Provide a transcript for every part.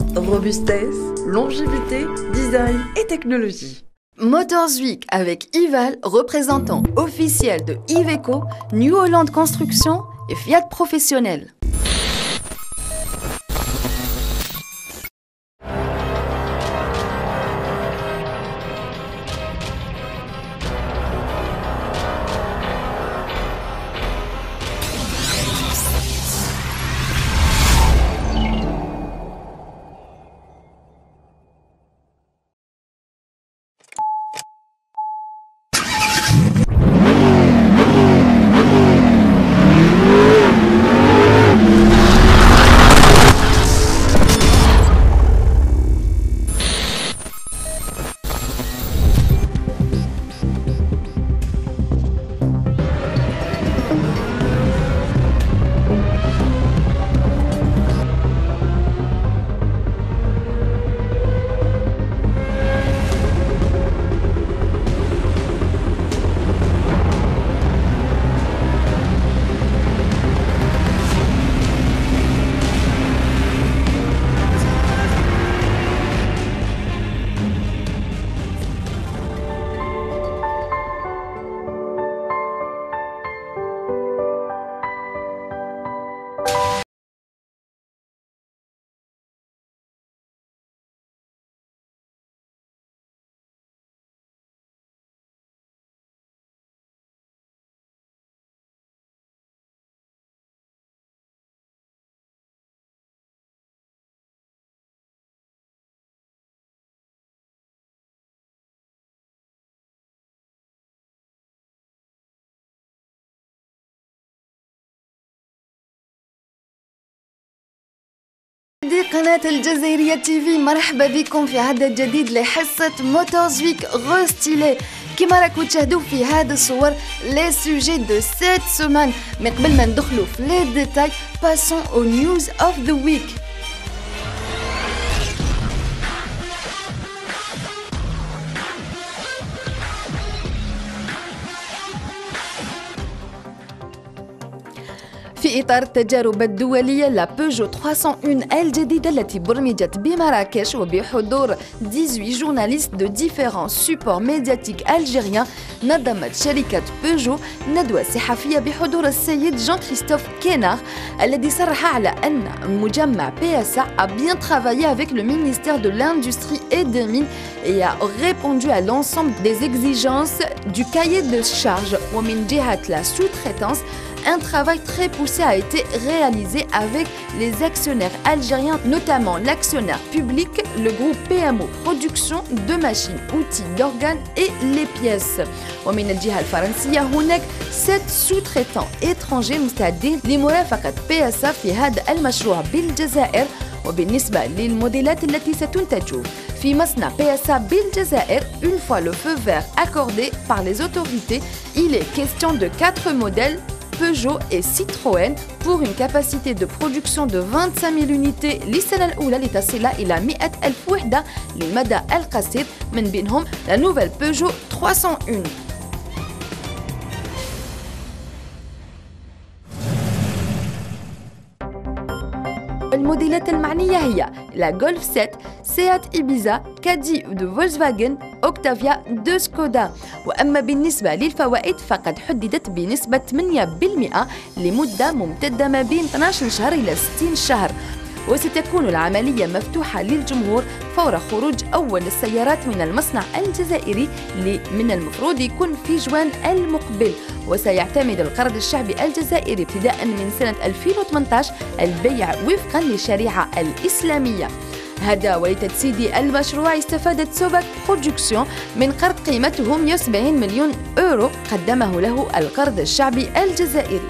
Robustesse, longévité, design et technologie. Motors Week avec Ival, représentant officiel de Iveco, New Holland Construction et Fiat Professionnel. دي قناة الجزائرية تي في، مرحبا بكم في عدد جديد لحصة موتورز ويك غوستيلي. كما راكم تشاهدوا في هذه الصور لي سوجي دو سيت سومان. من قبل ما ندخلوا في لي ديتاي باسون او نيوز اوف ذا ويك. في إطار التجارب الدولية لا بيجو 301 الجديدة التي برمجت بمراكش وبحضور 18 جورناليست دو ديفيرون سوبور ميدياتيك الجيريان، نظمت شركة بيجو ندوة صحفية بحضور السيد جان كريستوف كينار الذي صرح على أن مجمع PSA a bien travaillé avec le ministère de l'Industrie et des Mines et a répondu à l'ensemble des exigences du cahier de charges. ومن جهة la sous-traitance, un travail très poussé a été réalisé avec les actionnaires algériens, notamment l'actionnaire public, le groupe PMO Production de machines, outils, d'organes et les pièces. ومن الجهة الفرنسية هناك 7 sous-traitants étrangers مستعدين لمرافقة PSA في هذا المشروع بالجزائر. وبالنسبة للموديلات التي ستنتج في مصنع PSA بالجزائر, une fois le feu vert accordé par les autorités, il est question de 4 modèles Peugeot et Citroën pour une capacité de production de 25 000 unités للسنة الأولى لتصل إلى 100,000 وحدة للمدى القصير, من بينهم la nouvelle Peugeot 301. الموديلات المعنية هي لا جولف 7, سيات إيبيزا, كادي دو فولكسفاغن, أوكتافيا دو سكودا. وأما بالنسبة للفوائد فقد حددت بنسبة 8% لمدة ممتدة ما بين 12 شهر إلى 60 شهر. وستكون العملية مفتوحة للجمهور فور خروج أول السيارات من المصنع الجزائري اللي من المفروض يكون في جوان المقبل. وسيعتمد القرض الشعبي الجزائري ابتداء من سنة 2018 البيع وفقا للشريعة الإسلامية. هذا ولتجسيد المشروع استفادت سوباك برودكسيون من قرض قيمته 170 مليون يورو قدمه له القرض الشعبي الجزائري.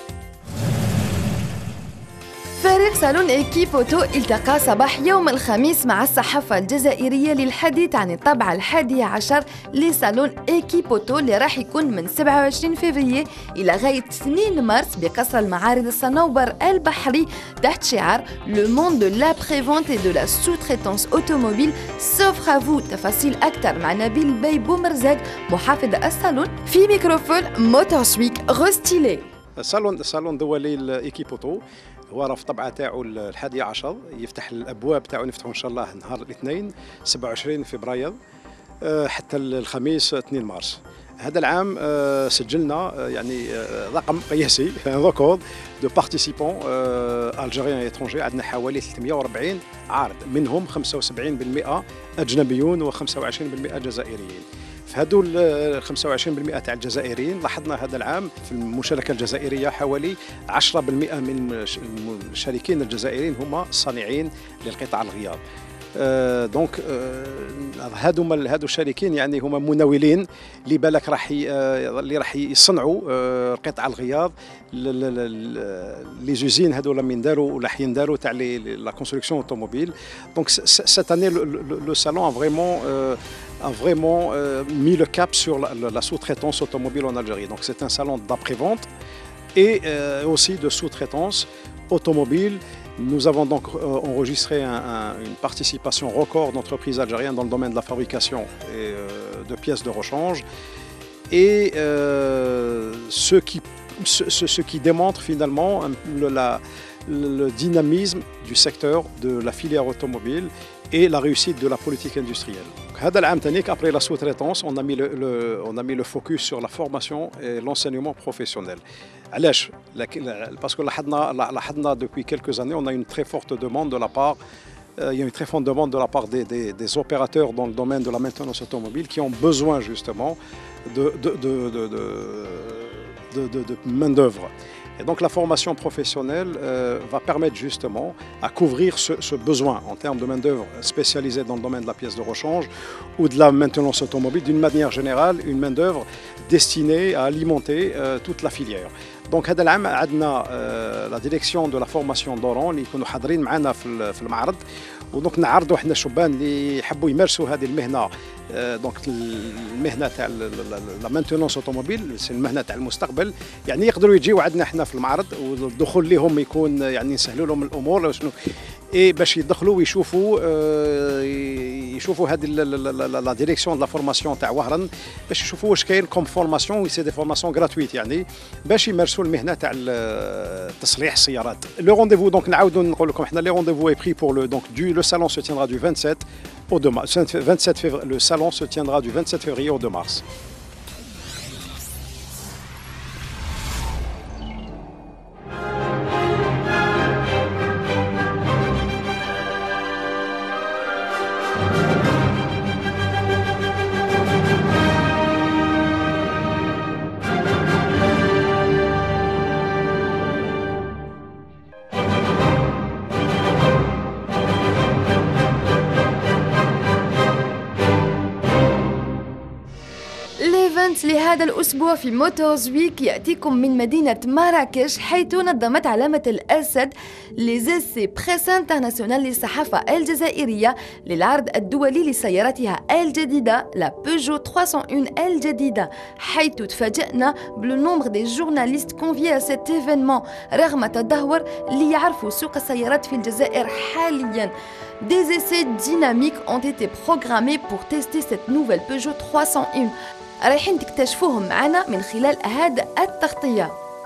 فريق صالون إيكيب أوتو التقى صباح يوم الخميس مع الصحافة الجزائرية للحديث عن الطبعة 11 لصالون إيكيب أوتو اللي راح يكون من 27 فبراير إلى غاية 2 مارس بقصر المعارض الصنوبر البحري تحت شعار Le monde de l'après-vente et de la sous-traitance automobile s'offre à vous. تفاصيل أكثر مع نبيل بي بومرزاق محافظ الصالون في ميكروفون موتورز ويك غوستيلي. الصالون دولي الإيكيب أوتو هو راه في الطبعه تاعو الحادي عشر، يفتح الابواب تاعو نفتحوا ان شاء الله نهار الاثنين 27 فبراير حتى الخميس 2 مارس. هذا العام سجلنا يعني رقم قياسي ريكورد دو بارتيسيبون الجيريان ايترونجي. عندنا حوالي 340 عارض، منهم 75% اجنبيون و25% جزائريين. في هذو ال 25% تاع الجزائريين لاحظنا هذا العام في المشاركه الجزائريه حوالي 10% من الشريكين الجزائريين هما صانعين للقطاع الغيار. دونك هادو الشريكين يعني هما مناولين اللي بالك راح يصنعوا قطع الغيار لي زوزين هذولا من داروا ولا ينداروا تاع لا كونستركسيون اوتوموبيل. دونك cette année le salon a vraiment mis le cap sur la sous-traitance automobile en Algérie. Donc c'est un salon d'après-vente et aussi de sous-traitance automobile. Nous avons donc enregistré une participation record d'entreprises algériennes dans le domaine de la fabrication et de pièces de rechange. Et ce qui démontre finalement le dynamisme du secteur de la filière automobile et la réussite de la politique industrielle. هذا العام تانيك après la sous-traitance on a mis le focus sur la formation et l'enseignement professionnel. علاش؟ Parce que لاحظنا depuis quelques années on a une très forte demande de la part il y a une très forte demande de la part des opérateurs dans le domaine de la maintenance automobile qui ont besoin justement de main-d'œuvre. Et donc la formation professionnelle va permettre justement à couvrir ce besoin en termes de main-d'œuvre spécialisée dans le domaine de la pièce de rechange ou de la maintenance automobile, d'une manière générale, une main-d'œuvre destinée à alimenter toute la filière. Donc هذا العام عندنا la direction de la formation d'Oran اللي يكونوا حاضرين معنا في المعرض، ودونك نعرضوا احنا الشبان اللي يحبوا يمارسوا هذه المهنه. دونك المهنه تاع لا مانتونونس اوتوموبيل سي المهنه تاع المستقبل، يعني يقدروا يجيو عندنا احنا في المعرض والدخول لهم يكون يعني نسهلوا لهم الامور شنو اي باش يدخلوا ويشوفوا هذه لا ديريكسيون لا فورماسيون تاع وهران، باش يشوفوا واش كاين كوم فورماسيون سي دي فورماسيون غراتويت يعني باش يمارسوا المهنه تاع تصليح السيارات. لو رونديفو دونك نعاودوا نقول لكم احنا لي رونديفو اي بري بور لو salon se tiendra du 27 au 2 mars. Le salon se tiendra du 27 février au 2 mars. لهذا الأسبوع في موتورز ويك يأتيكم من مدينة مراكش، حيث نظمت علامة الأسد لزيسي بريس انترناسيونال للصحافة الجزائرية للعرض الدولي لسيارتها الجديدة لا بيجو 301 الجديدة، حيث تفاجأنا بالنومبر دي جورناليست كونفيي à cet événement رغم تدهور ليعرفوا سوق السيارات في الجزائر حالياً. Des essais dynamiques ont été programmés pour tester cette nouvelle Peugeot 301. رايحين تكتشفوهم معنا من خلال هذا التغطية.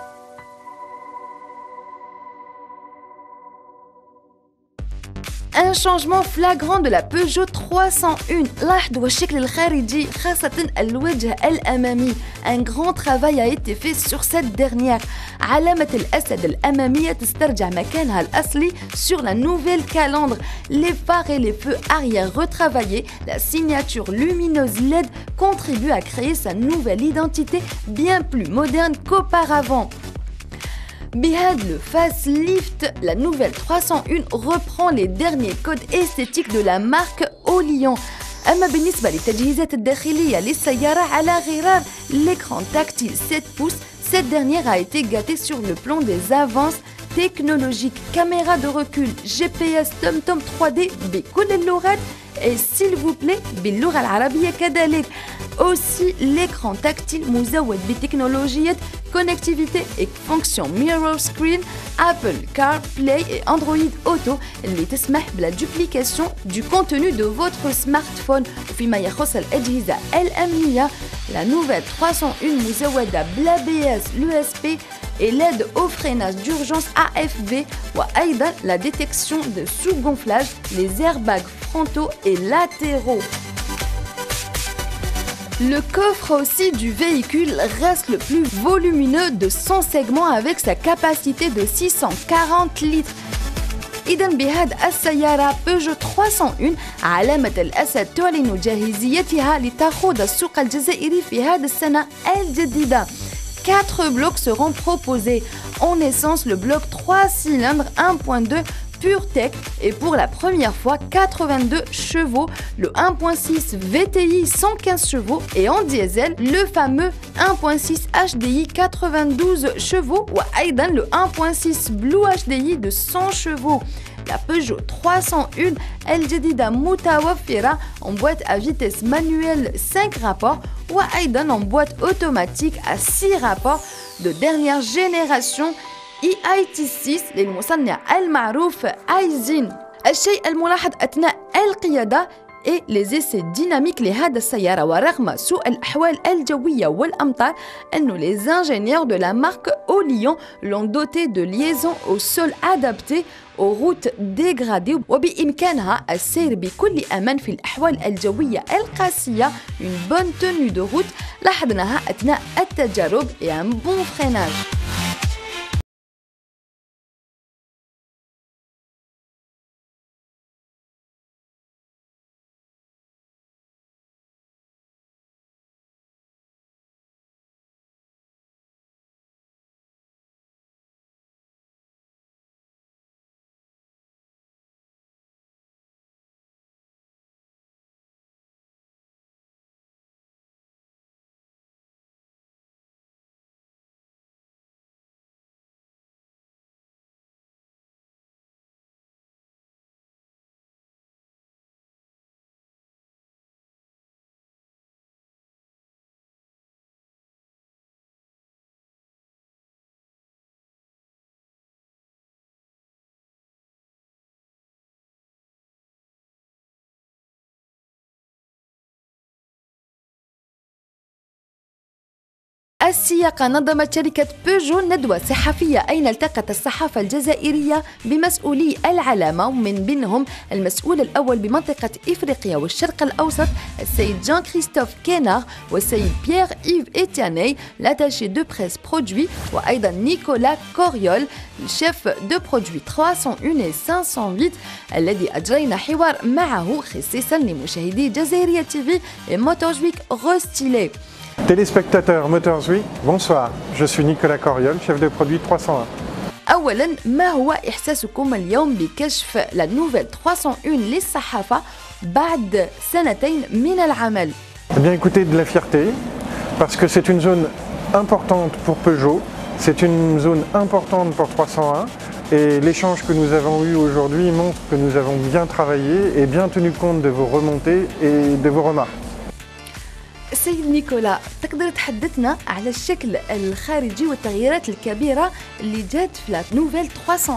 Un changement flagrant de la Peugeot 301. لاحظوا الشكل الخارجي خاصة الوجه الأمامي. Un grand travail a été fait sur cette dernière. علامة الأسد الأمامية تسترجع مكانها الأصلي sur la nouvelle calandre. Les phares et les feux arrière retravaillés, la signature lumineuse LED contribue à créer sa nouvelle identité bien plus moderne qu'auparavant. Bihad le facelift, la nouvelle 301 reprend les derniers codes esthétiques de la marque au Lyon. أما بالنسبة للتجهيزات الداخلية للسيارة على غرار l'écran tactile 7 pouces, cette dernière a été gâtée sur le plan des avances technologiques, caméra de recul, GPS TomTom 3D بكل اللغات et s'il vous plaît باللغة العربية كذلك. Aussi l'écran tactile مزود بتكنولوجية connectivité et fonction mirror screen, Apple CarPlay et Android Auto اللي تسمح بلا duplication du contenu de votre smartphone. وفيما يخص الأجهزة الأمنية، la nouvelle 301 مزودة بالABS, l'USP et l'aide au freinage d'urgence AFV et la détection de sous-gonflage, les airbags frontaux et latéraux. Le coffre aussi du véhicule reste le plus volumineux de 100 segments avec sa capacité de 640 litres. إذا بهذا السيارة بيجو 301 علامة الأسد تعلن جاهزيتها لتخوض السوق الجزائري في هذه السنة الجديدة. 4 blocs seront proposés. En essence, le bloc 3 cylindres 1.2 PureTech et pour la première fois 82 chevaux, le 1.6 VTI 115 chevaux et en diesel le fameux 1.6 HDI 92 chevaux ou أيضا le 1.6 Blue HDI de 100 chevaux. La Peugeot 301 الجديدة متوفرة en boîte à vitesse manuelle 5 rapports ou أيضا en boîte automatique à 6 rapports de dernière génération EIT6 للمصنع المعروف ايزين. الشيء الملاحظ أثناء القيادة et les essais dynamiques لهذا السيارة ورغم سوء الأحوال الجوية والأمطار أن les ingénieurs de la marque Olion l'ont doté de liaisons au sol adaptées aux routes dégradées وبإمكانها السير بكل أمان في الأحوال الجوية القاسية. Une bonne tenue de route لاحظناها أثناء التجارب et un bon freinage. السياق نظمت شركة بيجو ندوة صحفية أين التقت الصحافة الجزائرية بمسؤولي العلامة ومن بينهم المسؤول الأول بمنطقة إفريقيا والشرق الأوسط السيد جان كريستوف كينار والسيد بيير إيف إتياني لاتاشي دو بريس برودوي وأيضا نيكولا كوريول الشيف دو برودوي 301 و 508 الذي أجرينا حوار معه خصيصا لمشاهدي جزائرية تيفي وموتورز ويك غوستيلي. Téléspectateurs Motors Week, bonsoir. Je suis Nicolas Coriol, chef de produit 301. أولاً ما هو إحساسكم اليوم بكشف la nouvelle 301 للصحافة بعد سنتين من العمل؟ Eh bien écoutez, de la fierté, parce que c'est une zone importante pour Peugeot, c'est une zone importante pour 301 et l'échange que nous avons eu aujourd'hui montre que nous avons bien travaillé et bien tenu compte de vos remontées et de vos remarques. سيد نيكولا تقدر تحدثنا على الشكل الخارجي والتغييرات الكبيرة اللي جات في la nouvelle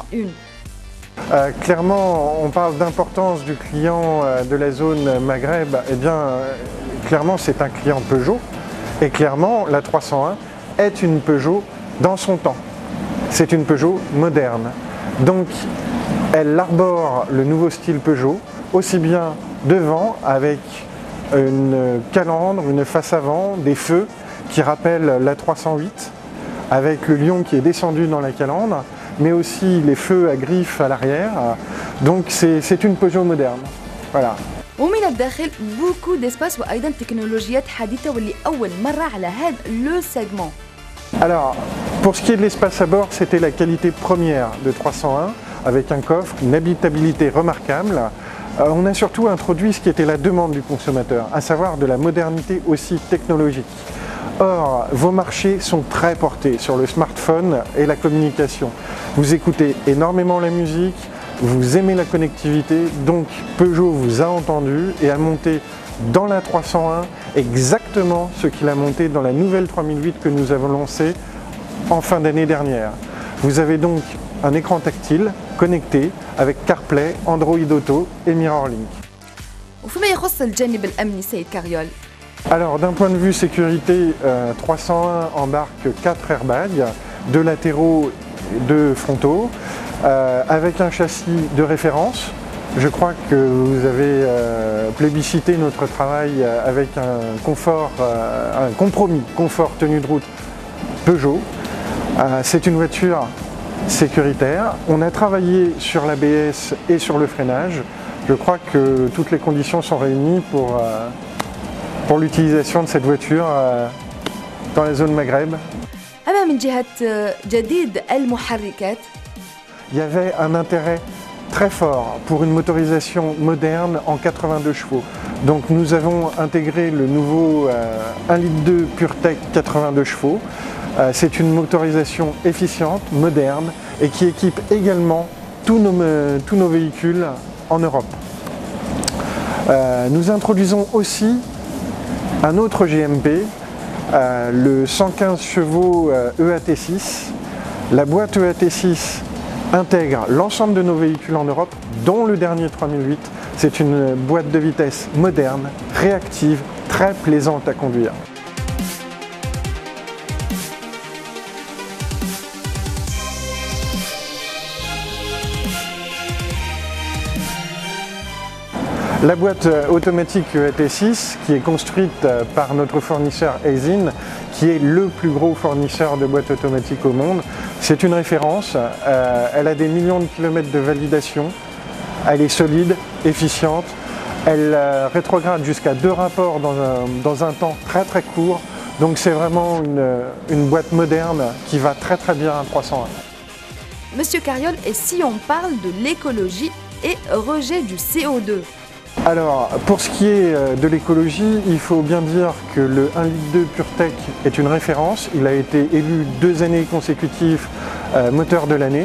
301. Clairement, on parle d'importance du client de la zone Maghreb. Eh bien, clairement, c'est un client Peugeot. Et clairement, la 301 est une Peugeot dans son temps. C'est une Peugeot moderne. Donc, elle arbore le nouveau style Peugeot, aussi bien devant avec une calandre, une face avant, des feux qui rappellent la 308 avec le lion qui est descendu dans la calandre, mais aussi les feux à griffes à l'arrière. Donc c'est une Peugeot moderne. Voilà. ومن الداخل beaucoup d'espace وأيضا تكنولوجيات حديثة واللي أول مرة على هذا le segment. Alors, pour ce qui est de l'espace à bord, c'était la qualité première de 301 avec un coffre, une habitabilité remarquable. On a surtout introduit ce qui était la demande du consommateur, à savoir de la modernité aussi technologique. Or, vos marchés sont très portés sur le smartphone et la communication. Vous écoutez énormément la musique, vous aimez la connectivité, donc Peugeot vous a entendu et a monté dans la 301 exactement ce qu'il a monté dans la nouvelle 3008 que nous avons lancée en fin d'année dernière. Vous avez donc un écran tactile connecté avec CarPlay, Android Auto et MirrorLink. وفيما يخص الجانب الأمني سيد كاريول. Alors d'un point de vue sécurité, 301 embarque 4 airbags de latéraux, de frontaux, avec un châssis de référence. Je crois que vous avez plébiscité notre travail avec un compromis confort tenue de route Peugeot. C'est une voiture sécuritaire. On a travaillé sur l'ABS et sur le freinage. Je crois que toutes les conditions sont réunies pour l'utilisation de cette voiture dans la zone Maghreb. Il y avait un intérêt très fort pour une motorisation moderne en 82 chevaux. Donc nous avons intégré le nouveau 1,2 litre PureTech 82 chevaux. C'est une motorisation efficiente, moderne et qui équipe également tous nos véhicules en Europe. Nous introduisons aussi un autre GMP, le 115 chevaux EAT6. La boîte EAT6 intègre l'ensemble de nos véhicules en Europe, dont le dernier 3008. C'est une boîte de vitesse moderne, réactive, très plaisante à conduire. La boîte automatique EAT6, qui est construite par notre fournisseur Aisin, qui est le plus gros fournisseur de boîtes automatiques au monde, c'est une référence. Elle a des millions de kilomètres de validation, elle est solide, efficiente, elle rétrograde jusqu'à 2 rapports dans un temps très très court. Donc c'est vraiment une boîte moderne qui va très très bien à 301. Monsieur Cariol, et si on parle de l'écologie et rejet du CO2? Alors, pour ce qui est de l'écologie, il faut bien dire que le 1,2 litre PureTech est une référence. Il a été élu 2 années consécutives moteur de l'année.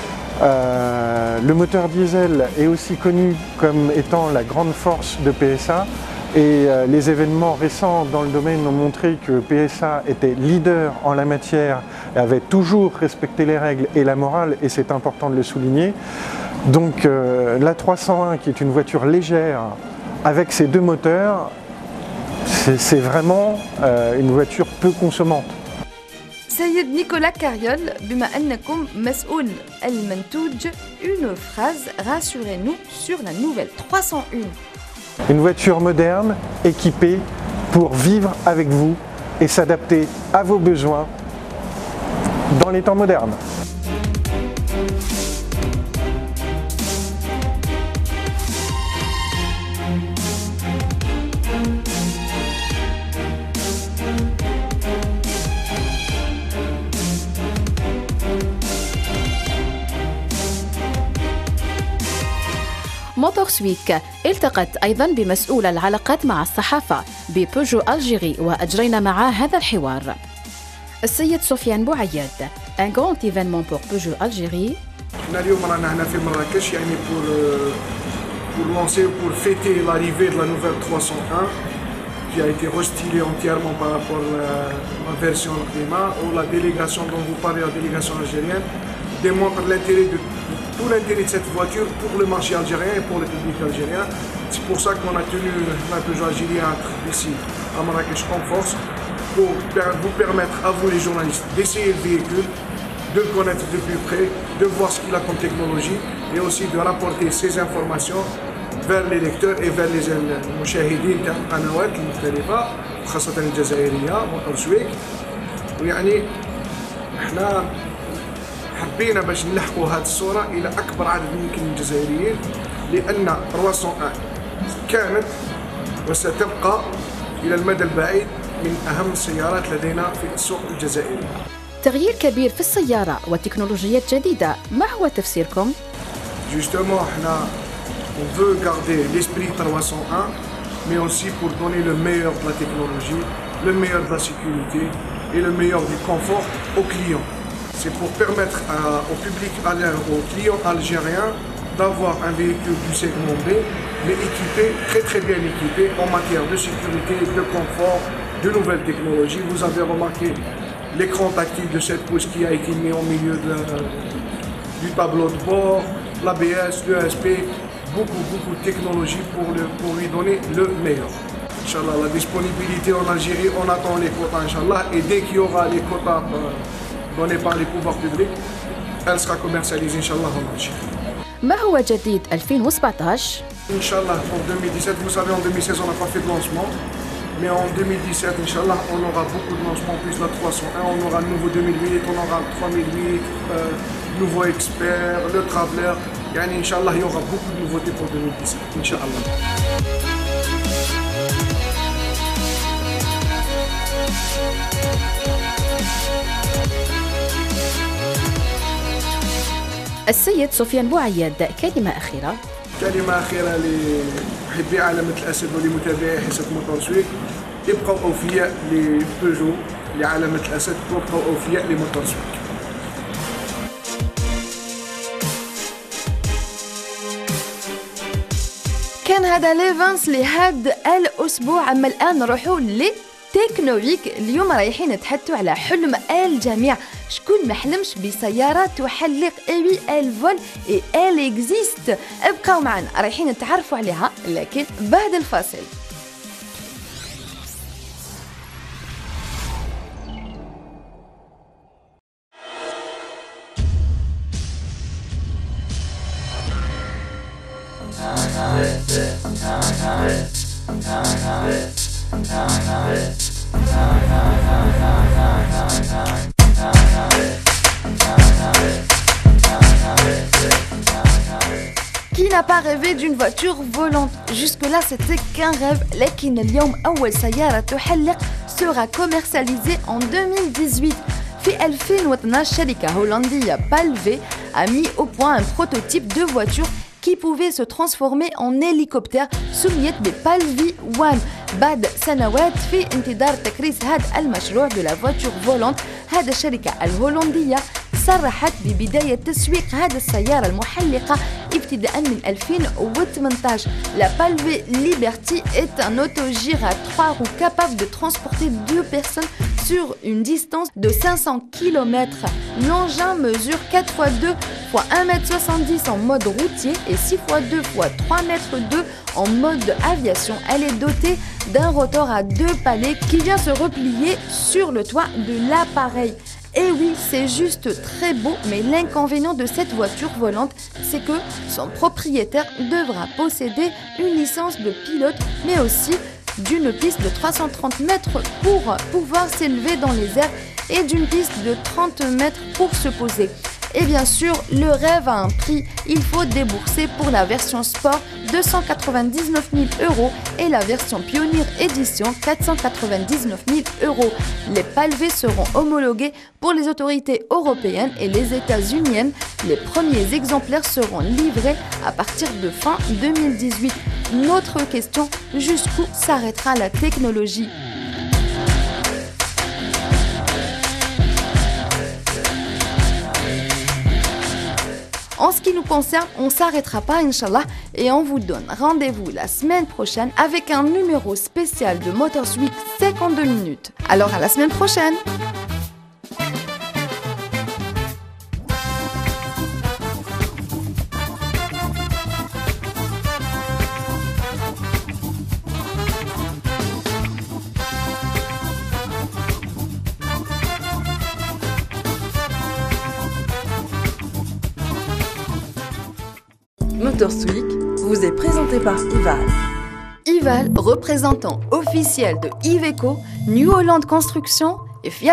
Le moteur diesel est aussi connu comme étant la grande force de PSA et les événements récents dans le domaine ont montré que PSA était leader en la matière et avait toujours respecté les règles et la morale, et c'est important de le souligner. Donc la 301, qui est une voiture légère avec ses 2 moteurs, c'est vraiment une voiture peu consommante. Sayyid Nicolas Cariol, bima annakum mas'oul al-mantouj, une phrase, rassurez-nous sur la nouvelle 301. Une voiture moderne, équipée pour vivre avec vous et s'adapter à vos besoins dans les temps modernes. موتور سويك التقت أيضا بمسؤول العلاقات مع الصحافة ببيجو ألجيري وأجرينا معه هذا الحوار. السيد سفيان بوعياد un grand événement pour Peugeot Algérie. احنا اليوم رانا هنا في مراكش يعني pour lancer ou pour fêter l'arrivée de la nouvelle 301 qui a été restylée entièrement par rapport à la version climat où la délégation dont vous parlez, la délégation algérienne, démontre l'intérêt de tout l'intérêt de cette voiture pour le marché algérien et pour le public algérien. C'est pour ça qu'on a tenu la Peugeot Algérie à être ici à Marrakech en force pour vous permettre à vous les journalistes d'essayer le véhicule, de le connaître de plus près, de voir ce qu'il a comme technologie et aussi de rapporter ces informations vers les lecteurs et vers les المشاهدين تاع القنوات المختلفة خاصة الجزائرية موتور سويك. ويعني احنا حبينا باش نلحقوا هذه الصورة إلى أكبر عدد ممكن من الجزائريين لأن 301 كانت وستبقى إلى المدى البعيد من أهم السيارات لدينا في السوق الجزائري. تغيير كبير في السيارة وتكنولوجيات جديدة، ما هو تفسيركم؟ Justement, on veut garder l'esprit 301, mais aussi pour donner le meilleur de la technologie, le meilleur de la sécurité et le meilleur du confort aux clients. C'est pour permettre au public, aux clients algériens d'avoir un véhicule du segment B, mais équipé, très bien équipé en matière de sécurité, de confort, de nouvelles technologies. Vous avez remarqué l'écran tactile de 7 pouces qui a été mis au milieu du tableau de bord, l'ABS, l'ESP, beaucoup de technologies pour lui donner le meilleur. Inch'Allah, la disponibilité en Algérie, on attend les quotas, Inch'Allah, et dès qu'il y aura les quotas donnée par les pouvoirs publics, elle sera commercialisée, Inch'Allah, en Algérie. ما هو جديد 2017؟ Inch'Allah, pour 2017, vous savez, en 2016, on n'a pas fait de lancement. Mais en 2017, Inch'Allah, on aura beaucoup de lancements, plus la 301, on aura le nouveau 2008, on aura le 3008, nouveau expert, le traveler. Yani, Inch'Allah, il y aura beaucoup de nouveautés pour 2017, Inch'Allah. السيد سفيان بوعياد، كلمة أخيرة. كلمة أخيرة لمحبي علامة الأسد ولمتابعي حصة موتور سويك، ابقوا أوفياء لبيجو لعلامة الأسد وابقوا أوفياء لموتور سويك. كان هذا ليفانس لهذا الأسبوع. أما الآن نروحوا لتكنويك. اليوم رايحين نتحدثوا على حلم الجميع. شكون ما حلمش بسيارة تحلق؟ اي الفول اي ال اكزيست. ابقوا معنا رايحين نتعرفوا عليها لكن بعد الفاصل. Qui n'a pas rêvé d'une voiture volante? Jusque-là, c'était qu'un rêve. لكن اليوم أول سيارة تحلق sera commercialisée en 2018. في 2012 شركة هولندية بالفي a mis au point un prototype de voiture qui pouvait se transformer en hélicoptère سميت ببالفي 1. بعد سنوات في انتظار تكريس هذا المشروع de la voiture volante، هذا الشركة الهولندية صرحت ببداية تسويق هذه السيارة المحلقة ابتداء من 2018. La Palvé Liberty est un autogire à 3 roues capable de transporter 2 personnes sur une distance de 500 km. L'engin mesure 4x2 x 1m70 en mode routier et 6x2 x 3m2 en mode aviation. Elle est dotée d'un rotor à 2 palets qui vient se replier sur le toit de l'appareil. Et oui, c'est juste très beau, mais l'inconvénient de cette voiture volante, c'est que son propriétaire devra posséder une licence de pilote, mais aussi d'une piste de 330 mètres pour pouvoir s'élever dans les airs et d'une piste de 30 mètres pour se poser. Et bien sûr, le rêve a un prix. Il faut débourser pour la version sport 299 000 € et la version Pioneer Edition 499 000 €. Les palvés seront homologués pour les autorités européennes et les états-uniennes. Les premiers exemplaires seront livrés à partir de fin 2018. Notre question, jusqu'où s'arrêtera la technologie ? En ce qui nous concerne, on ne s'arrêtera pas, Inch'Allah, et on vous donne rendez-vous la semaine prochaine avec un numéro spécial de Motors Week 52 minutes. Alors à la semaine prochaine! Motors Week vous est présenté par Ival. Ival, représentant officiel de Iveco, New Holland Construction et Fiat.